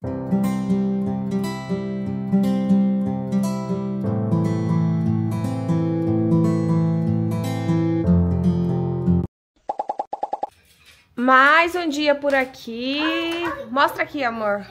Mais um dia por aqui. Mostra aqui, amor.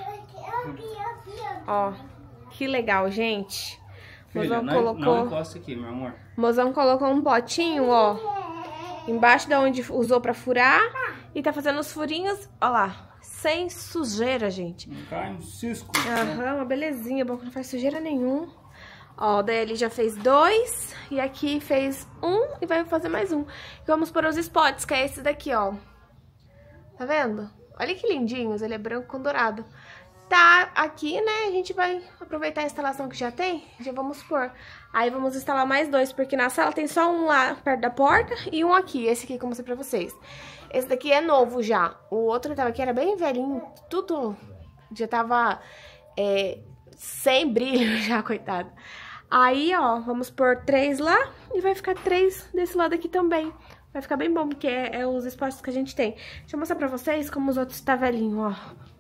Ó, que legal, gente. Filha, não encosta aqui, meu amor. Mozão colocou um potinho, ó, embaixo da onde usou pra furar. E tá fazendo os furinhos, ó lá, sem sujeira, gente. Não cai um cisco. Aham, uma belezinha, bom que não faz sujeira nenhum. Ó, daí ali já fez 2. E aqui fez 1 e vai fazer mais 1. E vamos pôr os spots, que é esse daqui, ó. Tá vendo? Olha que lindinhos, ele é branco com dourado. Tá aqui, né, a gente vai aproveitar a instalação que já tem, já vamos pôr. Aí vamos instalar mais 2, porque na sala tem só um lá perto da porta e um aqui, esse aqui que eu mostrei pra vocês. Esse daqui é novo já, o outro que tava aqui era bem velhinho, tudo já tava sem brilho já, coitado. Aí, ó, vamos pôr 3 lá e vai ficar 3 desse lado aqui também. Vai ficar bem bom, porque é os espaços que a gente tem. Deixa eu mostrar pra vocês como os outros tá velhinho, ó.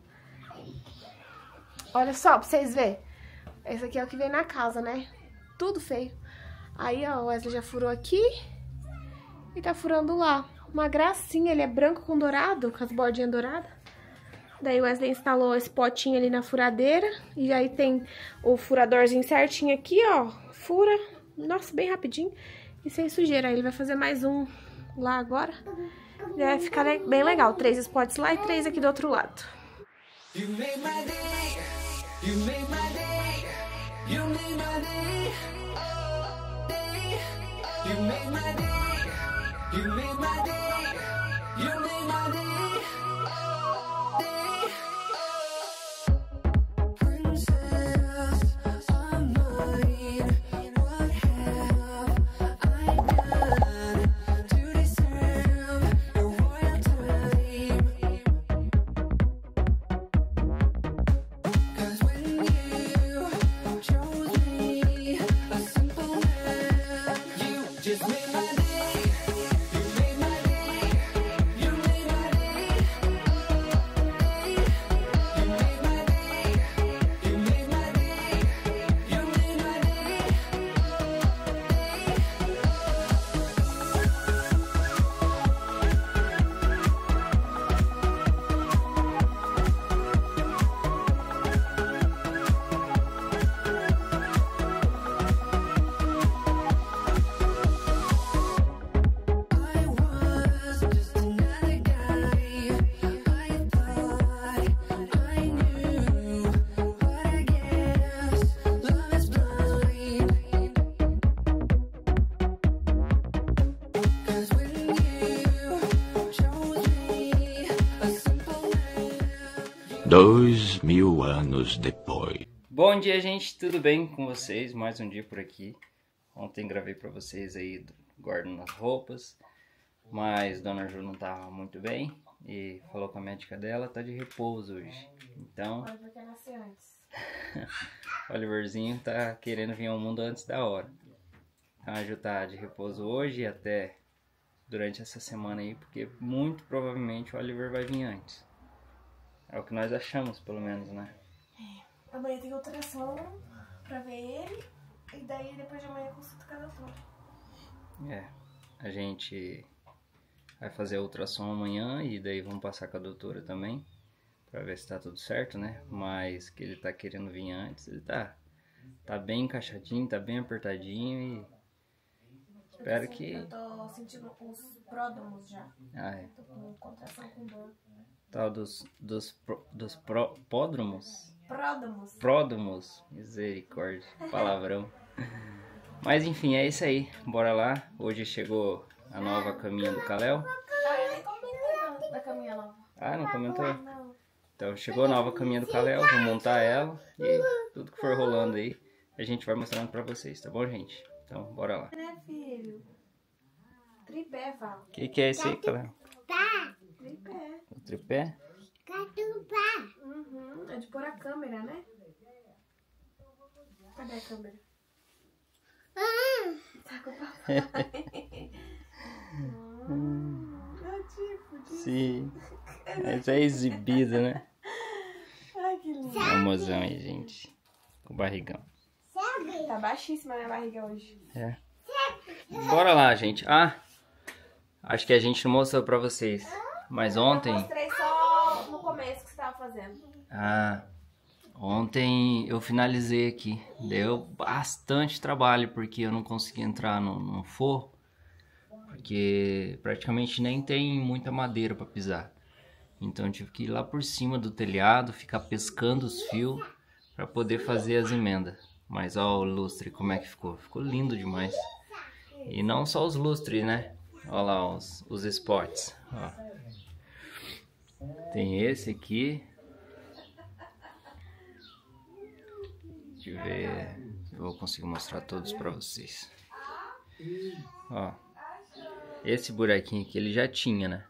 Olha só, pra vocês verem. Esse aqui é o que vem na casa, né? Tudo feio. Aí, ó, o Wesley já furou aqui e tá furando lá. Uma gracinha, ele é branco com dourado, com as bordinhas douradas. Daí o Wesley instalou esse potinho ali na furadeira. E aí tem o furadorzinho certinho aqui, ó. Fura, nossa, bem rapidinho. E sem sujeira. Aí ele vai fazer mais um lá agora. E vai ficar bem legal. 3 spots lá e 3 aqui do outro lado. You made my day, you made my day, you made my day, oh, day. You made my day, you made my day, you made my day, oh, day. Princess of mine, what have I done to deserve your royalty? Dois mil anos depois. Bom dia, gente, tudo bem com vocês? Mais um dia por aqui. Ontem gravei pra vocês aí guardando as roupas, mas Dona Ju não tava muito bem e falou com a médica dela, tá de repouso hoje. Então, o Oliverzinho tá querendo vir ao mundo antes da hora. Então a Ju tá de repouso hoje e até durante essa semana aí, porque muito provavelmente o Oliver vai vir antes. É o que nós achamos, pelo menos, né? É. Amanhã tem ultrassom pra ver ele. E daí depois de amanhã consulta com a doutora. É. A gente vai fazer a ultrassom amanhã e daí vamos passar com a doutora também. Pra ver se tá tudo certo, né? Mas que ele tá querendo vir antes, ele tá bem encaixadinho, tá bem apertadinho e... Espero que... Eu tô sentindo os pródromos já. Ah, é. Tô com contração com dor. Tal dos pródromos? Pródromos. Pródromos. Misericórdia. Palavrão. Mas enfim, é isso aí. Bora lá. Hoje chegou a nova caminha do Kalel. Ah, eu nem comentei da caminha nova. Ah, não comentou? Não. Então chegou a nova caminha do Kalel. Vou montar ela. E tudo que for rolando aí, a gente vai mostrando pra vocês, tá bom, gente? Então, bora lá. Né, filho? Tripé, Val. O que é esse aí, Kalel? Tripé. O tripé? Uhum. É de pôr a câmera, né? Cadê a câmera? Tá com o papai. É tipo de... Sim. Mas é exibido, né? Ai, que É um mozão aí, gente. O barrigão. Tá baixíssima a minha barriga hoje. É. Bora lá, gente. Ah, acho que a gente não mostrou pra vocês. Mas ontem... Eu mostrei só no começo que você tava fazendo. Ah, ontem eu finalizei aqui. Deu bastante trabalho porque eu não consegui entrar no forro. Porque praticamente nem tem muita madeira pra pisar. Então eu tive que ir lá por cima do telhado, ficar pescando os fios pra poder fazer as emendas. Mas ó o lustre como é que ficou. Ficou lindo demais. E não só os lustres, né? Olha lá os spots. Ó. Tem esse aqui. Deixa eu ver. Eu vou conseguir mostrar todos pra vocês. Ó. Esse buraquinho aqui ele já tinha, né?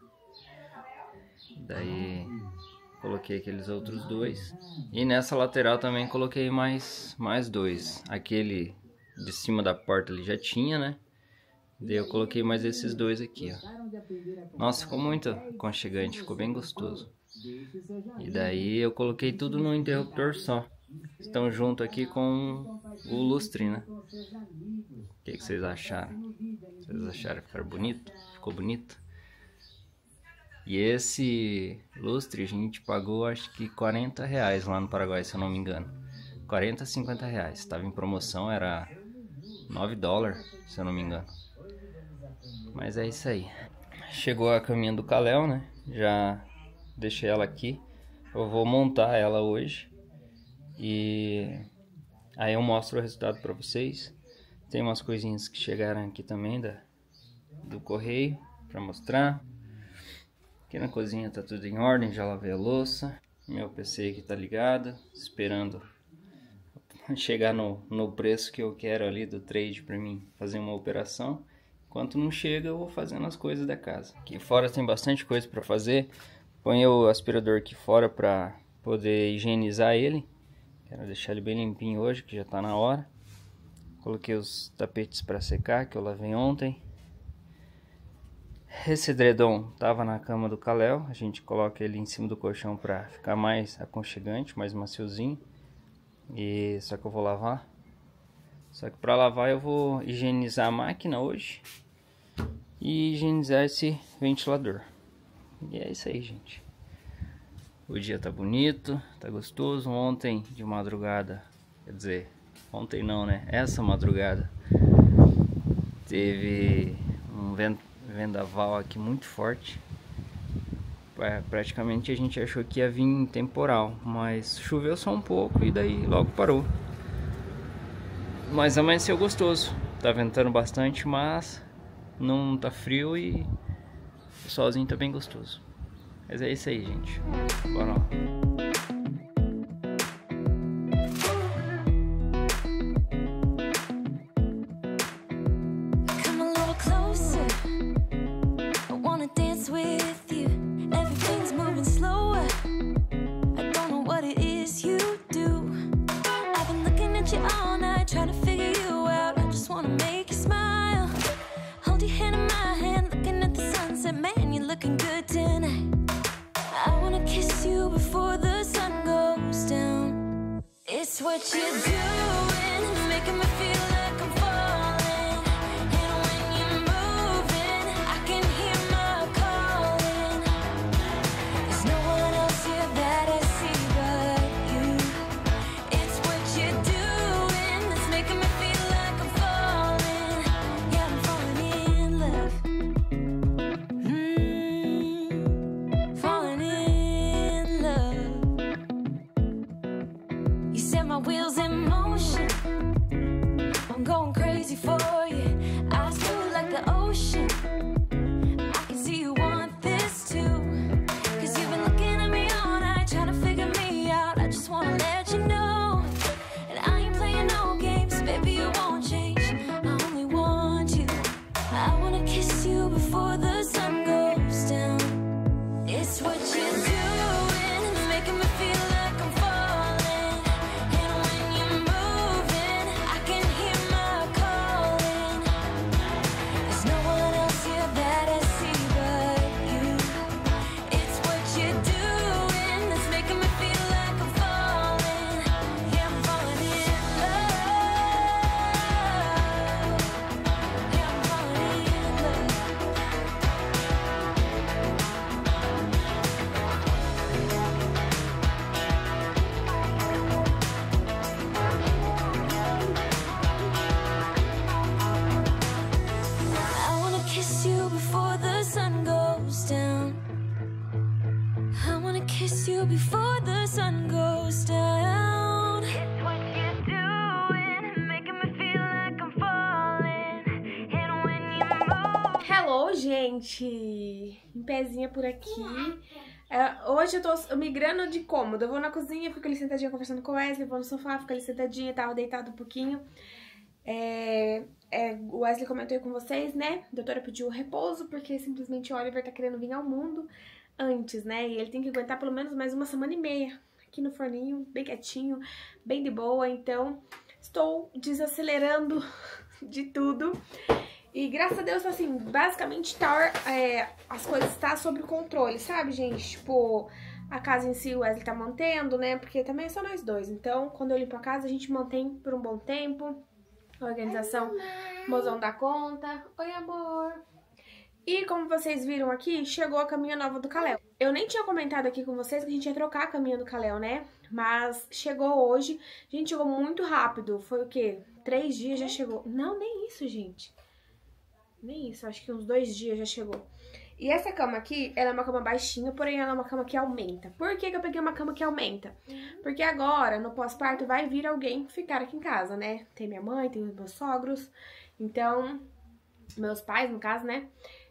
Daí coloquei aqueles outros dois. E nessa lateral também coloquei mais dois. Aquele de cima da porta ele já tinha, né? Daí eu coloquei mais esses dois aqui, ó. Nossa, ficou muito aconchegante, ficou bem gostoso. E daí eu coloquei tudo no interruptor só. Estão junto aqui com o lustre, né? O que vocês acharam? Vocês acharam que ficou bonito? Ficou bonito? E esse lustre a gente pagou acho que R$40 lá no Paraguai, se eu não me engano. 40, 50 reais. Estava em promoção, era $9, se eu não me engano. Mas é isso aí. Chegou a caminha do Kalel, né? Já deixei ela aqui. Eu vou montar ela hoje. E aí eu mostro o resultado para vocês. Tem umas coisinhas que chegaram aqui também do correio para mostrar. Aqui na cozinha tá tudo em ordem, já lavei a louça. Meu PC aqui tá ligado, esperando chegar no preço que eu quero ali do trade para mim fazer uma operação. Enquanto não chega, eu vou fazendo as coisas da casa. Aqui fora tem bastante coisa para fazer. Põe o aspirador aqui fora para poder higienizar ele. Quero deixar ele bem limpinho hoje, que já tá na hora. Coloquei os tapetes para secar, que eu lavei ontem. Esse edredom tava na cama do Kalel. A gente coloca ele em cima do colchão para ficar mais aconchegante, mais maciozinho. E só que eu vou lavar. Só que para lavar eu vou higienizar a máquina hoje. E higienizar esse ventilador. E é isso aí, gente. O dia tá bonito, tá gostoso. Ontem de madrugada, quer dizer, ontem não, né? Essa madrugada teve um vendaval aqui muito forte. Praticamente a gente achou que ia vir temporal, mas choveu só um pouco e daí logo parou. Mas amanheceu gostoso. Tá ventando bastante, mas não tá frio e o solzinho tá bem gostoso. Mas é isso aí, gente. Bora lá. What you're doing is making me feel like I'm falling. And when you're moving, I can hear my calling. There's no one else here that I see but you. It's what you're doing that's making me feel like I'm falling. Yeah, I'm falling in love. Falling in love. You set my wheels in motion. I'm going crazy for you. Eyes blue like the ocean. I can see you want this too. Cause you've been looking at me all night, trying to figure me out. I just wanna let you know. And I ain't playing no games, baby, you won't change. I only want you. I wanna kiss you before the sun goes down. It's what you're doing, it's making me feel like I'm falling. And when you're moving, I can hear my calling. There's no one else here that I see but you. It's what you're doing that's making me feel like I'm falling. Oi, gente! Em pezinha por aqui. Hoje eu tô migrando de cômodo. Eu vou na cozinha, fico ali sentadinha conversando com o Wesley, vou no sofá, fico ali sentadinha, tava deitado um pouquinho. O Wesley comentou aí com vocês, né? A doutora pediu repouso, porque simplesmente o Oliver tá querendo vir ao mundo antes, né? E ele tem que aguentar pelo menos mais 1 semana e meia aqui no forninho, bem quietinho, bem de boa. Então, estou desacelerando de tudo. E graças a Deus, assim, basicamente as coisas tá sob controle, sabe, gente? Tipo, a casa em si o Wesley tá mantendo, né? Porque também é só nós dois. Então, quando eu limpo a casa, a gente mantém por um bom tempo. A organização, mozão dá conta. Oi, amor. E como vocês viram aqui, chegou a caminha nova do Kalel. Eu nem tinha comentado aqui com vocês que a gente ia trocar a caminha do Kalel, né? Mas chegou hoje. Gente, chegou muito rápido. Foi o quê? 3 dias já chegou. Não, nem isso, gente. Nem isso, acho que uns 2 dias já chegou. E essa cama aqui, ela é uma cama baixinha, porém ela é uma cama que aumenta. Por que eu peguei uma cama que aumenta? Porque agora, no pós-parto, vai vir alguém ficar aqui em casa, né? Tem minha mãe, tem os meus sogros, então, meus pais, no caso, né?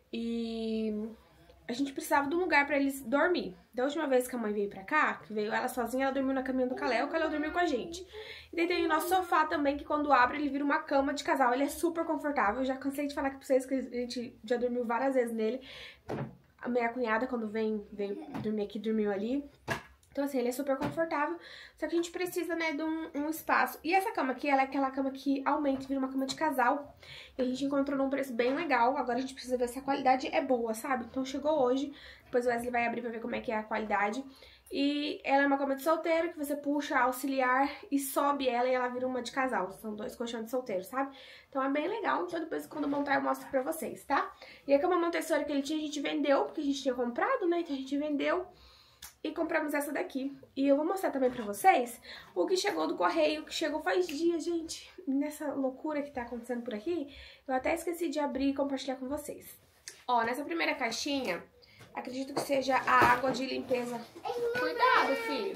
E a gente precisava de um lugar pra eles dormir. Da última vez que a mãe veio pra cá, que veio ela sozinha, ela dormiu na caminha do Kalel, o Kalel dormiu com a gente. E daí tem o nosso sofá também, que quando abre, ele vira uma cama de casal. Ele é super confortável. Eu já cansei de falar aqui pra vocês que a gente já dormiu várias vezes nele. A minha cunhada, quando veio dormir aqui, dormiu ali. Então, assim, ele é super confortável. Só que a gente precisa, né, de um espaço. E essa cama aqui, ela é aquela cama que aumenta, vira uma cama de casal. E a gente encontrou num preço bem legal. Agora a gente precisa ver se a qualidade é boa, sabe? Então, chegou hoje. Depois o Wesley vai abrir pra ver como é que é a qualidade. E ela é uma cama de solteiro, que você puxa a auxiliar e sobe ela e ela vira uma de casal. São 2 colchões de solteiro, sabe? Então é bem legal. Então depois, quando montar, eu mostro pra vocês, tá? E a cama Montessori que ele tinha, a gente vendeu, porque a gente tinha comprado, né? Então a gente vendeu e compramos essa daqui. E eu vou mostrar também pra vocês o que chegou do correio, que chegou faz dias, gente. Nessa loucura que tá acontecendo por aqui, eu até esqueci de abrir e compartilhar com vocês. Ó, nessa primeira caixinha, acredito que seja a água de limpeza. Cuidado, filho.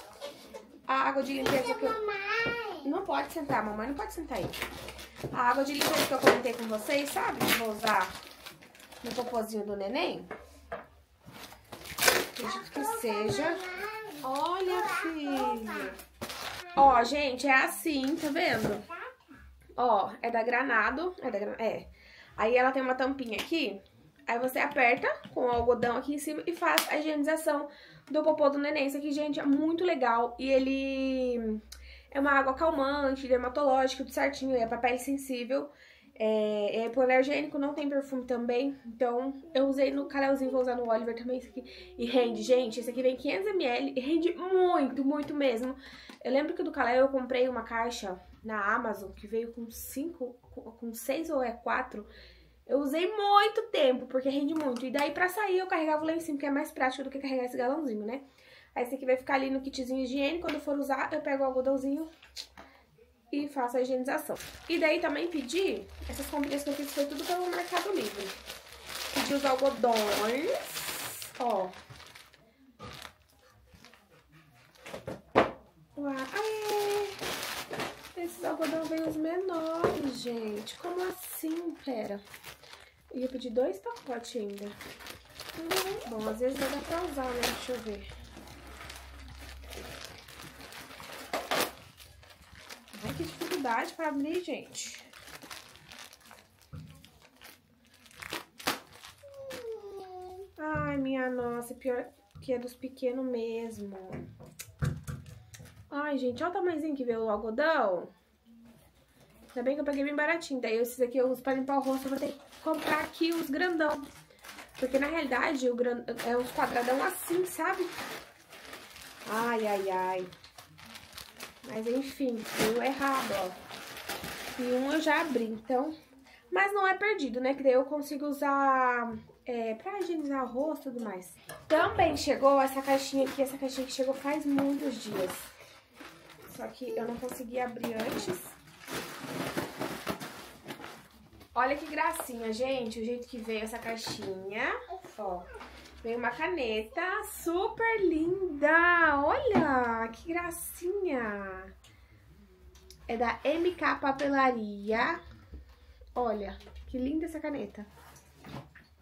A água de limpeza que eu... Não pode sentar, mamãe não pode sentar aí. A água de limpeza que eu comentei com vocês, sabe? Que eu vou usar no popozinho do neném. Acredito que seja. Olha, filho. Ó, gente, é assim, tá vendo? Ó, é da Granado. Aí ela tem uma tampinha aqui. Aí você aperta com o algodão aqui em cima e faz a higienização do popô do neném. Isso aqui, gente, é muito legal. E ele é uma água calmante, dermatológica, tudo certinho. É pra pele sensível. É hipoalergênico, não tem perfume também. Então, eu usei no Kalelzinho, vou usar no Oliver também isso aqui. E rende, gente. Esse aqui vem 500 ml e rende muito, muito mesmo. Eu lembro que do Kalel eu comprei uma caixa na Amazon que veio com 6 ou 4. Eu usei muito tempo, porque rende muito. E daí pra sair eu carregava lá em cima, que é mais prático do que carregar esse galãozinho, né? Aí esse aqui vai ficar ali no kitzinho higiene. Quando eu for usar, eu pego o algodãozinho e faço a higienização. E daí também pedi, essas comprinhas que eu fiz foi tudo pelo Mercado Livre. Pedi os algodões, ó. Esses algodão veio os menores, gente. Como assim? Pera. Eu ia pedir 2 pacotes ainda. Bom, às vezes vai dar pra usar, né? Deixa eu ver. Ai, que dificuldade pra abrir, gente. Ai, minha nossa, pior que é dos pequenos mesmo. Ai, gente, olha o tamanhozinho que veio o algodão. Ainda bem que eu peguei bem baratinho. Daí esses aqui eu uso pra limpar o rosto. Eu vou ter que comprar aqui os grandão. Porque na realidade é uns quadradão assim, sabe? Ai, ai, ai. Mas enfim, veio errado, ó. E um eu já abri, então... Mas não é perdido, né? Que daí eu consigo usar pra higienizar o rosto e tudo mais. Também chegou essa caixinha aqui. Essa caixinha que chegou faz muitos dias. Só que eu não consegui abrir antes. Olha que gracinha, gente. O jeito que veio essa caixinha. Ó. Veio uma caneta super linda. Olha, que gracinha. É da MK Papelaria. Olha, que linda essa caneta.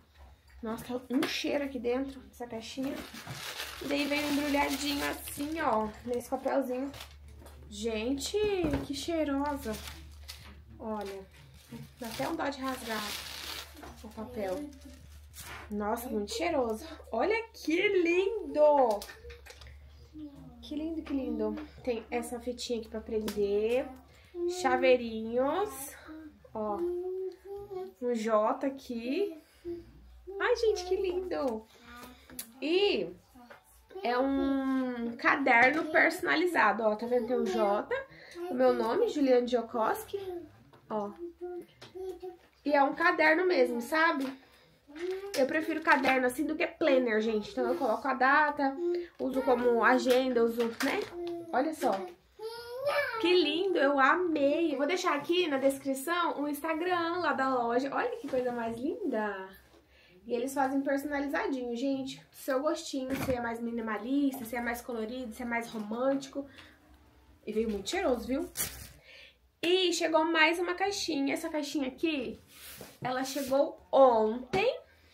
Nossa, tá um cheiro aqui dentro dessa caixinha. E daí vem embrulhadinho assim, ó, nesse papelzinho. Gente, que cheirosa. Olha, dá até um dó de rasgar o papel. Nossa, muito cheiroso. Olha que lindo! Que lindo, que lindo. Tem essa fitinha aqui pra prender. Chaveirinhos. Ó, um J aqui. Ai, gente, que lindo! E é um caderno personalizado, ó. Tá vendo? Tem o J, o meu nome, Juliane Jokoski. Ó. E é um caderno mesmo, sabe? Eu prefiro caderno assim do que planner, gente. Então eu coloco a data, uso como agenda, uso, né? Olha só. Que lindo, eu amei. Eu vou deixar aqui na descrição o Instagram lá da loja. Olha que coisa mais linda. E eles fazem personalizadinho, gente. Seu gostinho, se é mais minimalista, se é mais colorido, se é mais romântico. E veio muito cheiroso, viu? E chegou mais uma caixinha. Essa caixinha aqui, ela chegou ontem.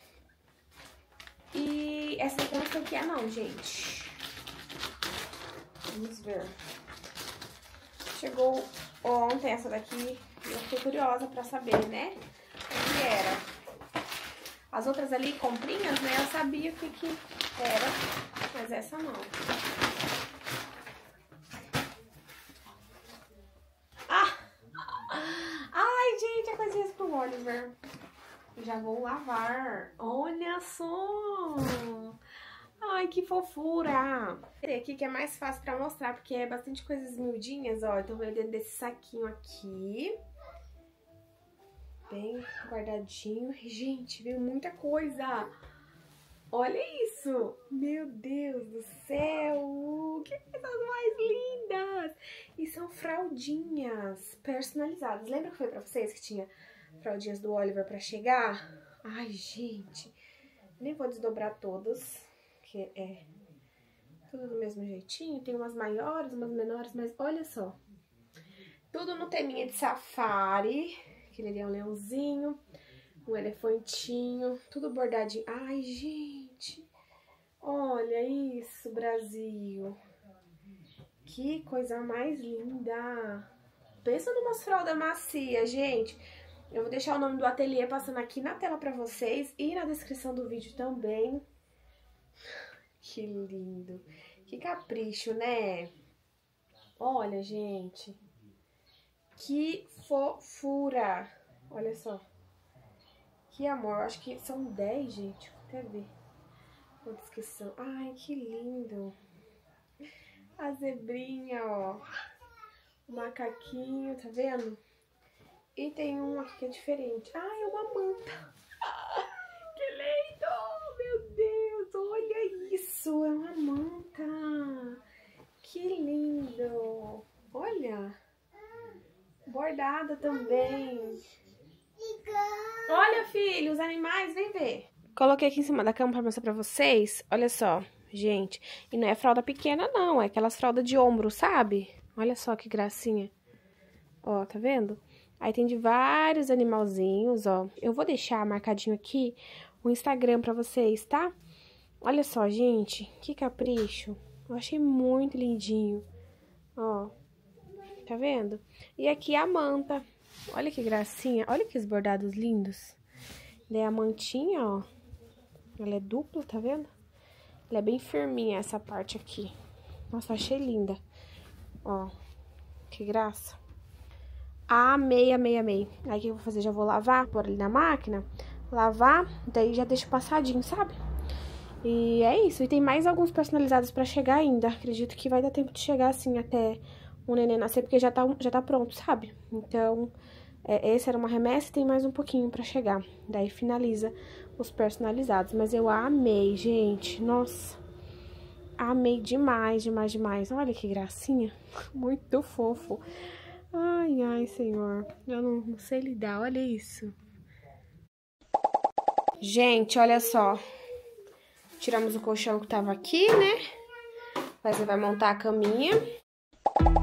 E essa aqui eu não sei o que é não, gente. Vamos ver. Chegou ontem essa daqui. Eu fiquei curiosa pra saber, né? O que era. As outras ali, comprinhas, né? Eu sabia o que era. Mas essa não. Ai, gente, é coisinhas pro Oliver. Já vou lavar. Olha só. Ai, que fofura. Esse aqui que é mais fácil pra mostrar, porque é bastante coisas miudinhas, ó. Então, veio dentro desse saquinho aqui. Bem guardadinho. Gente, veio muita coisa. Olha isso. Meu Deus do céu. Que coisas mais lindas. E são fraldinhas personalizadas. Lembra que foi pra vocês que tinha fraldinhas do Oliver pra chegar? Ai, gente. Nem vou desdobrar todas, porque é tudo do mesmo jeitinho. Tem umas maiores, umas menores, mas olha só. Tudo no teminha de safari. Aquele ali é um leãozinho, um elefantinho, tudo bordadinho. Ai, gente. Olha isso, Brasil. Que coisa mais linda. Pensa numas fraldas macias, gente. Eu vou deixar o nome do ateliê passando aqui na tela pra vocês e na descrição do vídeo também. Que lindo. Que capricho, né? Olha, gente. Que fofura. Olha só. Que amor. Acho que são 10, gente. Vou até ver quantas que são. Ai, que lindo. A zebrinha, ó. O macaquinho, tá vendo? E tem um aqui que é diferente. Ai, é uma manta. Que lindo! Meu Deus, olha isso. É uma manta. Que lindo. Olha. Bordada também. Olha, filho, os animais, vem ver. Coloquei aqui em cima da cama pra mostrar pra vocês. Olha só, gente. E não é fralda pequena, não. É aquelas fraldas de ombro, sabe? Olha só que gracinha. Ó, tá vendo? Aí tem de vários animalzinhos, ó. Eu vou deixar marcadinho aqui o Instagram pra vocês, tá? Olha só, gente. Que capricho. Eu achei muito lindinho. Ó. Tá vendo? E aqui a manta. Olha que gracinha. Olha que bordados lindos. Daí a mantinha, ó. Ela é dupla, tá vendo? Ela é bem firminha, essa parte aqui. Nossa, achei linda. Ó. Que graça. Amei, amei, amei. Aí o que eu vou fazer? Já vou lavar, pôr ali na máquina. Lavar, daí já deixo passadinho, sabe? E é isso. E tem mais alguns personalizados pra chegar ainda. Acredito que vai dar tempo de chegar, assim, até o neném nascer, porque já tá pronto, sabe? Então, esse era uma remessa e tem mais um pouquinho pra chegar. Daí finaliza os personalizados. Mas eu amei, gente. Nossa. Amei demais, demais, demais. Olha que gracinha. Muito fofo. Ai, ai, senhor. Eu não sei lidar. Olha isso. Gente, olha só. Tiramos o colchão que tava aqui, né? Mas você vai montar a caminha.